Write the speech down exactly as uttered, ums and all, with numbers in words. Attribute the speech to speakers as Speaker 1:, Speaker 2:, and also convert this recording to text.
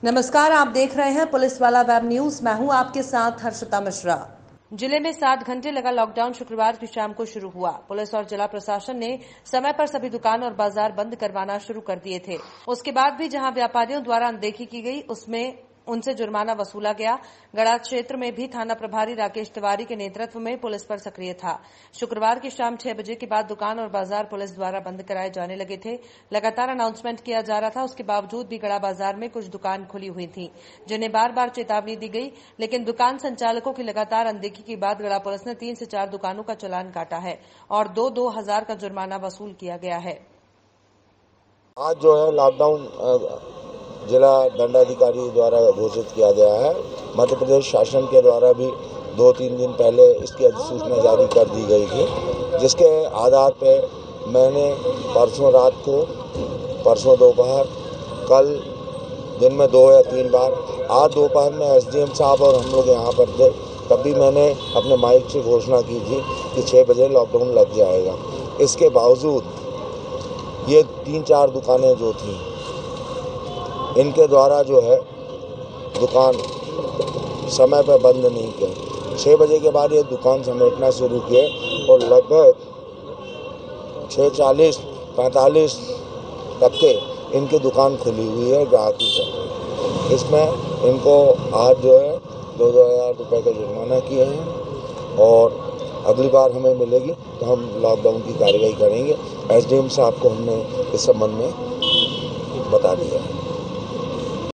Speaker 1: नमस्कार, आप देख रहे हैं पुलिस वाला वेब न्यूज। मैं हूं आपके साथ हर्षिता मिश्रा। जिले में सात घंटे लगा लॉकडाउन शुक्रवार की शाम को शुरू हुआ। पुलिस और जिला प्रशासन ने समय पर सभी दुकान और बाजार बंद करवाना शुरू कर दिए थे। उसके बाद भी जहां व्यापारियों द्वारा अनदेखी की गई, उसमें उनसे जुर्माना वसूला गया। गड़ा क्षेत्र में भी थाना प्रभारी राकेश तिवारी के नेतृत्व में पुलिस पर सक्रिय था। शुक्रवार की शाम छह बजे के बाद दुकान और बाजार पुलिस द्वारा बंद कराए जाने लगे थे। लगातार अनाउंसमेंट किया जा रहा था। उसके बावजूद भी गड़ा बाजार में कुछ दुकान खुली हुई थी, जिन्हें बार बार चेतावनी दी गई, लेकिन दुकान संचालकों की लगातार अनदेखी के बाद गड़ा पुलिस ने तीन से चार दुकानों का चालान काटा है और दो दो हजार का जुर्माना वसूल किया गया है।
Speaker 2: आज जो है लॉकडाउन जिला दंडाधिकारी द्वारा घोषित किया गया है। मध्य प्रदेश शासन के द्वारा भी दो तीन दिन पहले इसकी अधिसूचना जारी कर दी गई थी, जिसके आधार पे मैंने परसों रात को, परसों दोपहर, कल दिन में दो या तीन बार, आज दोपहर में एसडीएम साहब और हम लोग यहाँ पर थे, तब भी मैंने अपने माइक से घोषणा की थी कि छः बजे लॉकडाउन लग जाएगा। इसके बावजूद ये तीन चार दुकानें जो थीं, इनके द्वारा जो है दुकान समय पर बंद नहीं किए। छः बजे के बाद ये दुकान समेटना शुरू किए और लगभग छः चालीस पैंतालीस तक के इनकी दुकान खुली हुई है ग्राहकी से। इसमें इनको आज जो है दो दो हज़ार रुपये का जुर्माना किए हैं और अगली बार हमें मिलेगी तो हम लॉकडाउन की कार्रवाई करेंगे। एसडीएम साहब को हमने इस संबंध में बता दिया है।